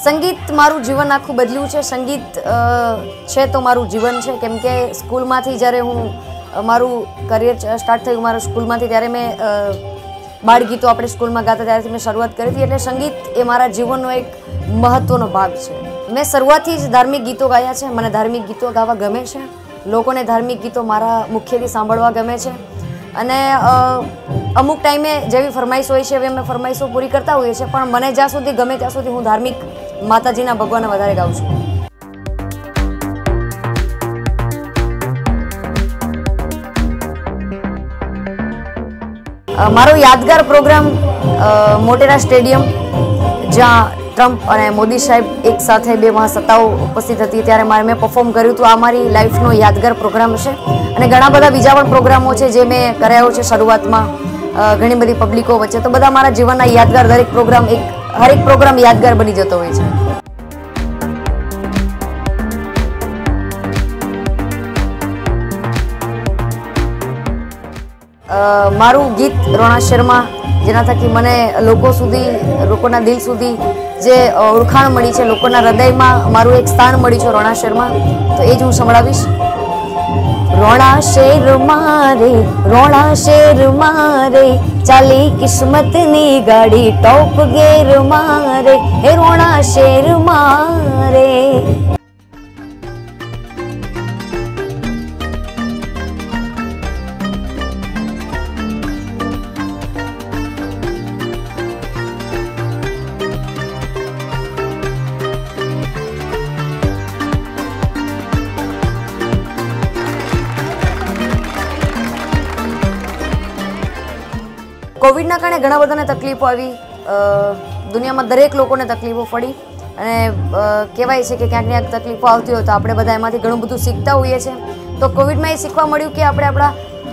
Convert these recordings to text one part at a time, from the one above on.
संगीत मारू जीवन आखું બદલ્યું છે। संगीत છે તો મારું જીવન છે, કેમ કે સ્કૂલમાંથી જ્યારે હું મારું કરિયર સ્ટાર્ટ થયું મારું સ્કૂલમાંથી, ત્યારે મેં બાળ ગીતો આપણે સ્કૂલમાં ગાતા ત્યારથી મેં શરૂઆત કરી હતી। એટલે સંગીત એ મારા જીવનનો એક મહત્વનો ભાગ છે। મેં શરૂઆતથી જ ધાર્મિક ગીતો ગાયા છે। મને ધાર્મિક ગીતો ગાવા ગમે છે, લોકોને ધાર્મિક ગીતો મારા મુખ્યથી સાંભળવા ગમે છે। અને અમુક ટાઈમે જેવી ફરમાઈશ હોય છે એવી અમે ફરમાઈશો પૂરી કરતા હોઈએ છીએ, પણ મને જ્યાં સુધી ગમે ત્યાં સુધી હું ધાર્મિક માતાજીના ભગવાનને વધારે ગાઉં છું। મારો યાદગાર પ્રોગ્રામ મોટેરા સ્ટેડિયમ, જ્યાં ટ્રમ્પ અને મોદી સાહેબ એક સાથે બે મહાસત્તાઓ ઉપસ્થિત હતી, ત્યારે મેં પરફોર્મ કર્યું હતું। આ મારી લાઈફનો યાદગાર પ્રોગ્રામ છે। અને ઘણા બધા બીજા પણ પ્રોગ્રામો છે જે મેં કરાયો છે શરૂઆતમાં ઘણી બધી પબ્લિકો વચ્ચે। તો બધા મારા જીવનના યાદગાર દરેક પ્રોગ્રામ હરેક પ્રોગ્રામ યાદગાર બની જતો હોય છે। મારું ગીત રોણા શર્મા, જેના થકી મને લોકો સુધી, લોકોના દિલ સુધી જે ઓળખાણ મળી છે, લોકોના હૃદયમાં મારું એક સ્થાન મળ્યું છે રોણા શર્મા, તો એ જ હું સંભળાવીશ। रोणा शेर मारे चाली किस्मत नी गाड़ी टॉप गेर मारे, हे रोणा शेर मारे। કોવિડના કારણે ઘણા બધાને તકલીફો આવી, દુનિયામાં દરેક લોકોને તકલીફો પડી, અને કહેવાય છે કે ક્યાંક ને ક્યાંક તકલીફો આવતી હોય તો આપણે બધા એમાંથી ઘણું બધું શીખતા હોઈએ છીએ। તો કોવિડમાં એ શીખવા મળ્યું કે આપણે આપણા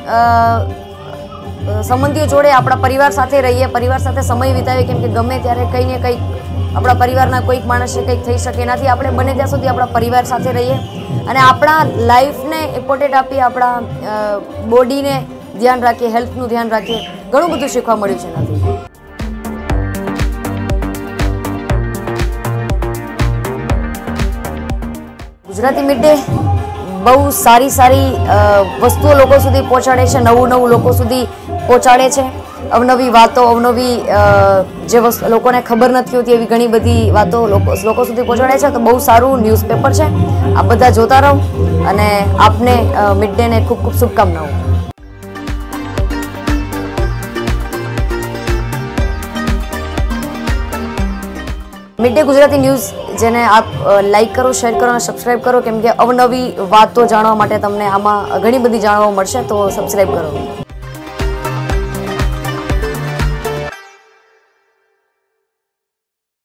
સંબંધીઓ જોડે, આપણા પરિવાર સાથે રહીએ, પરિવાર સાથે સમય વિતાવીએ, કેમ કે ગમે ત્યારે કંઈ ને કંઈક આપણા પરિવારના કોઈક માણસને કંઈક થઈ શકે, એનાથી આપણે બને ત્યાં સુધી આપણા પરિવાર સાથે રહીએ અને આપણા લાઈફને ઇમ્પોર્ટન્ટ આપીએ, આપણા બોડીને ધ્યાન રાખીએ, હેલ્થનું ધ્યાન રાખીએ। ઘણું બધું શીખવા મળ્યું છે એનાથી। ગુજરાતી મિડ ડે બહુ સારી વસ્તુઓ લોકો સુધી પહોંચાડે છે, નવું લોકો સુધી પહોંચાડે છે, અવનવી વાતો, અવનવી જે વસ્તુ લોકોને ખબર નથી હોતી એવી ઘણી બધી વાતો લોકો સુધી પહોંચાડે છે। તો બહુ સારું ન્યૂઝપેપર છે, આપ બધા જોતા રહો અને આપને મિડ ડેને ખૂબ ખૂબ શુભકામનાઓ। મિડ ડે ગુજરાતી ન્યૂઝ જેને આપ લાઈક કરો, શેર કરો અને સબસ્ક્રાઈબ કરો, કેમ કે અવનવી વાતો જાણવા માટે તમને આમાં ઘણી બધી જાણવા મળશે, તો સબસ્ક્રાઈબ કરો।